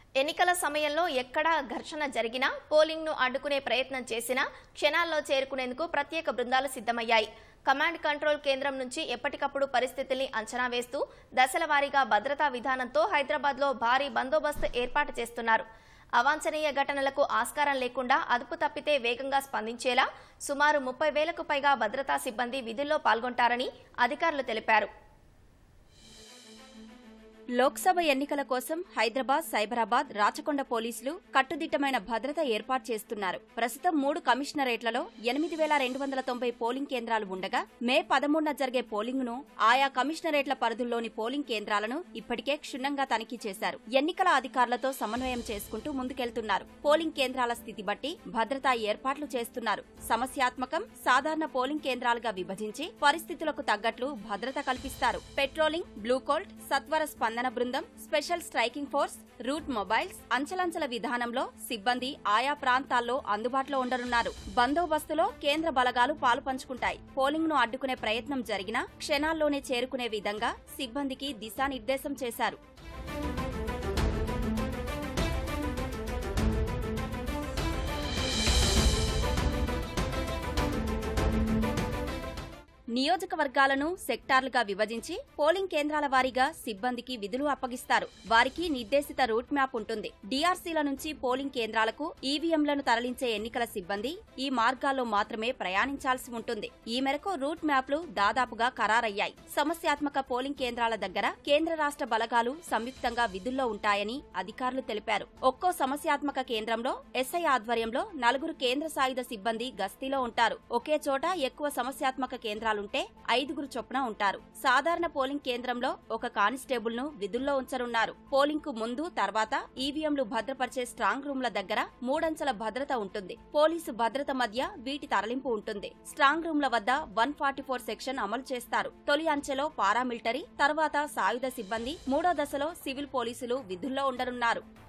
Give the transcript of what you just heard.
ఎన్నికల సమయంలో ఎక్కడా ఘర్షణ జరిగినా పోలింగ్ను అడ్డుకునే ప్రయత్నం చేసినా క్షణాల్లో చేరుకునేందుకు ప్రత్యేక బృందాలు సిద్ధమయ్యాయి. కమాండ్ కంట్రోల్ కేంద్రం నుంచి ఎప్పటికప్పుడు పరిస్థితుల్ని అంచనా వేస్తూ దశల వారీగా భద్రతా విధానంతో హైదరాబాద్లో భారీ బందోబస్తు ఏర్పాటు చేస్తున్నారు. అవాంఛనీయ ఘటనలకు ఆస్కారం లేకుండా అదుపు తప్పితే వేగంగా స్పందించేలా సుమారు 30,000కు పైగా భద్రతా సిబ్బంది విధుల్లో పాల్గొంటారని అధికారులు తెలిపారు. లోక్సభ ఎన్నికల కోసం హైదరాబాద్, సైబరాబాద్, రాచకొండ పోలీసులు కట్టుదిట్టమైన భద్రత ఏర్పాటు చేస్తున్నారు. ప్రస్తుతం 3 కమిషనరేట్లలో 8,290 పోలింగ్ కేంద్రాలు ఉండగా మే 13న జరిగే పోలింగ్ను ఆయా కమిషనరేట్ల పరిధుల్లోని పోలింగ్ కేంద్రాలను ఇప్పటికే క్షుణ్ణంగా తనిఖీ చేశారు. ఎన్నికల అధికారులతో సమన్వయం చేసుకుంటూ ముందుకెళ్తున్నారు. పోలింగ్ కేంద్రాల స్థితి బట్టి భద్రతా ఏర్పాట్లు చేస్తున్నారు. సమస్యాత్మకం, సాధారణ పోలింగ్ కేంద్రాలుగా విభజించి పరిస్థితులకు తగ్గట్లు భద్రత కల్పిస్తారు. పెట్రోలింగ్, బ్లూకోల్ట్, సత్వర స్పందన బృందం, special striking force, route mobiles, అంచెలంచెల విధానంలో సిబ్బంది ఆయా ప్రాంతాల్లో అందుబాటులో ఉండనున్నారు. బందోబస్తులో కేంద్ర బలగాలు పాలుపంచుకుంటాయి. పోలింగ్ ను అడ్డుకునే ప్రయత్నం జరిగినా క్షణాల్లోనే చేరుకునే విధంగా సిబ్బందికి దిశానిర్దేశం చేశారు. నియోజకవర్గాలను సెక్టార్లుగా విభజించి పోలింగ్ కేంద్రాల వారీగా సిబ్బందికి విధులు అప్పగిస్తారు. వారికి నిర్దేశిత రూట్ మ్యాప్ ఉంటుంది. డీఆర్సీల నుంచి పోలింగ్ కేంద్రాలకు ఈవీఎంలను తరలించే ఎన్నికల సిబ్బంది ఈ మార్గాల్లో మాత్రమే ప్రయాణించాల్సి ఉంటుంది. ఈ మేరకు రూట్ మ్యాప్లు దాదాపుగా ఖరారయ్యాయి. సమస్యాత్మక పోలింగ్ కేంద్రాల దగ్గర కేంద్ర రాష్ట్ర బలగాలు సంయుక్తంగా విధుల్లో ఉంటాయని అధికారులు తెలిపారు. ఒక్కో సమస్యాత్మక కేంద్రంలో ఎస్ఐ ఆధ్వర్యంలో 4 కేంద్ర సాయుధ సిబ్బంది గస్తీలో ఉంటారు. ఒకే చోట ఎక్కువ సమస్యాత్మక కేంద్రాలు 5 చొప్పున ఉంటారు. సాధారణ పోలింగ్ కేంద్రంలో ఒక కానిస్టేబుల్ ను విధుల్లో ఉంచనున్నారు. పోలింగ్ కు ముందు, తర్వాత ఈవీఎంలు భద్రపరిచే స్ట్రాంగ్ రూమ్ల దగ్గర 3 అంచెల భద్రత ఉంటుంది. పోలీసు భద్రత మధ్య వీటి తరలింపు ఉంటుంది. స్ట్రాంగ్ రూమ్ల వద్ద 144 సెక్షన్ అమలు చేస్తారు. తొలి అంచెలో పారామిలిటరీ, తర్వాత సాయుధ సిబ్బంది, 3వ దశలో సివిల్ పోలీసులు విధుల్లో ఉండనున్నారు.